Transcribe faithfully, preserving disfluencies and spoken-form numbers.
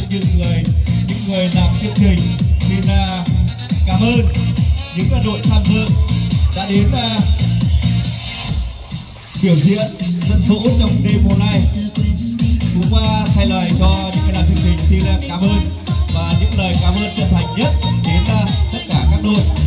những người những người làm chương trình. Xin uh, cảm ơn những uh, đội tham dự đã đến uh, biểu diễn sân khấu trong đêm hôm nay. Cũng uh, thay lời cho những người làm chương trình xin uh, cảm ơn và những lời cảm ơn chân thành nhất đến uh, tất cả các đội.